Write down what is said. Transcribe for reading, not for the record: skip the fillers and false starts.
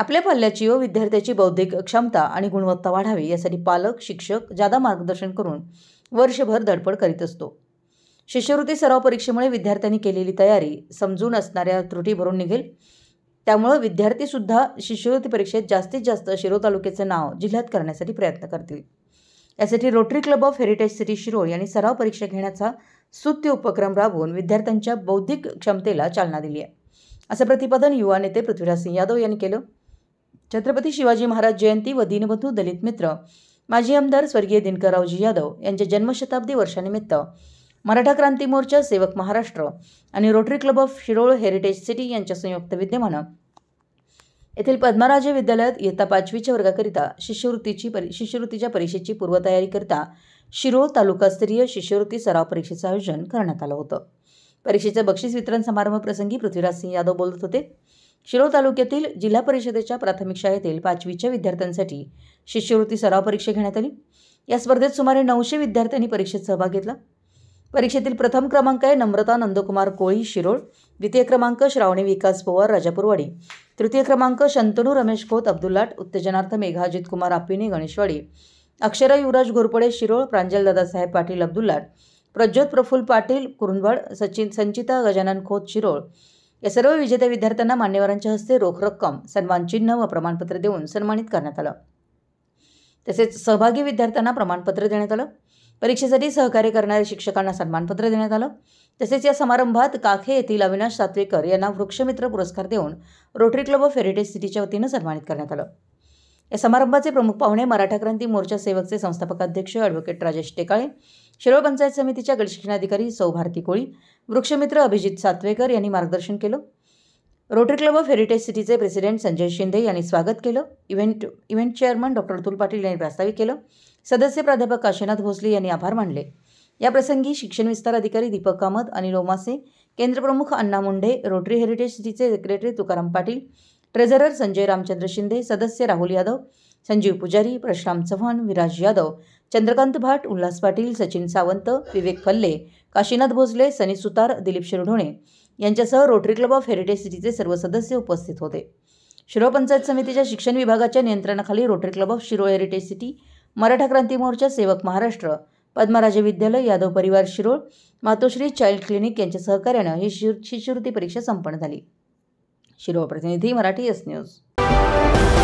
आपल्या पाल्याची व विद्यार्थ्याची बौद्धिक क्षमता आणि गुणवत्ता वाढावी यासाठी पालक शिक्षक जादा मार्गदर्शन करून वर्षभर धडपड करीत असतो। शिष्यवृत्ती सराव परीक्षेमुळे विद्यार्थ्यांनी केलेली तयारी समजून असणाऱ्या त्रुटी भरून निघेल। त्यामुळे विद्यार्थी सुद्धा शिष्यवृत्ती परीक्षेत जास्तीत जास्त शिरोळ तालुक्याचे नाव जिल्ह्यात करण्यासाठी प्रयत्न करतील। यासाठी Rotary Club of Heritage City Shirol यांनी सराव परीक्षा घेण्याचा स्तुत्य उपक्रम राबवून विद्यार्थ्यांच्या बौद्धिक क्षमतेला चालना दिली आहे, असं प्रतिपादन युवा नेते पृथ्वीराज सिंह यादव यांनी केलं। छत्रपती शिवाजी महाराज जयंती व दीनबंधू दलित मित्र माजी आमदार स्वर्गीय दिनकररावजी यादव यांच्या जन्मशताब्दी वर्षानिमित्त मराठा क्रांती मोर्चा, सेवक महाराष्ट्र आणि Rotary Club of Shirol Heritage City यांच्या संयुक्त विद्यमाने येथील पद्मराजे विद्यालयात इयत्ता 5वीच्या वर्गाकरिता शिष्यवृत्तीच्या परीक्षेची पूर्वतयारीकरिता शिरोळ तालुकास्तरीय शिष्यवृत्ती सराव परीक्षेचे आयोजन करण्यात आलं होतं। परीक्षेचे बक्षीस वितरण समारंभ प्रसंगी पृथ्वीराज सिंह यादव बोलत होते। शिरोळ तालुक्यातील जिल्हा परिषदेच्या प्राथमिक शाळेतील 5वीच्या विद्यार्थ्यांसाठी शिष्यवृत्ती सराव परीक्षा घेण्यात आली। या स्पर्धेत सुमारे 900 विद्यार्थ्यांनी परीक्षेत सहभाग घेतला। परीक्षेतील प्रथम क्रमांक आहे नम्रता नंदकुमार कोळी शिरोळ, द्वितीय क्रमांक श्रावणी विकास पवार राजापूरवाडी, तृतीय क्रमांक शंतनू रमेश खोत अब्दुल्लाट, उत्तेजनार्थ मेघा अजित कुमार आपिने गणेशवाडी, अक्षरा युवराज घोरपडे शिरोळ, प्रांजल दादासाहेब पाटील अब्दुल्लाट, प्रज्योत प्रफुल्ल पाटील कुरुंदवाड, संचिता गजानन खोत शिरोळ। या सर्व विजेत्या विद्यार्थ्यांना मान्यवरांच्या हस्ते रोख रक्कम, सन्मान चिन्ह व प्रमाणपत्र देऊन सन्मानित करण्यात आलं। तसेच सहभागी विद्यार्थ्यांना प्रमाणपत्र देण्यात आलं। परीक्षेसाठी सहकार्य करणाऱ्या शिक्षकांना सन्मानपत्र देण्यात आलं। तसेच या समारंभात काखे येथील अविनाश सातवेकर यांना वृक्षमित्र पुरस्कार देऊन रोटरी क्लब ऑफ हेरिटेज सिटीच्या वतीने सन्मानित करण्यात आलं। या समारंभाचे प्रमुख पाहुणे मराठा क्रांती मोर्चा सेवकचे संस्थापक अध्यक्ष ॲडव्होकेट राजेश टेकाळे, शिरोळ पंचायत समितीच्या गटशिक्षणाधिकारी सौ भारती कोळी, वृक्षमित्र अभिजित सातवेकर यांनी मार्गदर्शन केलं। रोटरी क्लब ऑफ हेरिटेज सिटीचे प्रेसिडेंट संजय शिंदे यांनी स्वागत केलं। Event chairman doctor Atul Patil यांनी प्रास्ताविक केलं। सदस्य प्राध्यापक काशीनाथ भोसले यांनी आभार मानले। या प्रसंगी शिक्षण विस्तार अधिकारी दीपक कामत, अनिल ओमासे, केंद्रप्रमुख अण्णा मुंडे, रोटरी हेरिटेज सिटीचे सेक्रेटरी तुकाराम पाटील, ट्रेझरर संजय रामचंद्र शिंदे, सदस्य राहुल यादव, संजीव पुजारी, परशुराम चव्हाण, विराज यादव, चंद्रकांत भाट, उल्हास पाटील, सचिन सावंत, विवेक फल्ले, काशीनाथ भोसले, सनी सुतार, दिलीप शिरढोणे यांच्यासह रोटरी क्लब ऑफ हेरिटेज सिटीचे सर्व सदस्य उपस्थित होते। शिरोळ पंचायत समितीच्या शिक्षण विभागाच्या नियंत्रणाखाली Rotary Club of Shirol Heritage City, Maratha Kranti Morcha, Sevak Maharashtra, पद्मराजे विद्यालय, यादव परिवार शिरोळ, मातोश्री चाइल्ड क्लिनिक यांच्या सहकार्याने ही शिष्यवृत्ती परीक्षा संपन्न झाली। शिरोळ प्रतिनिधी मराठी एस न्यूज।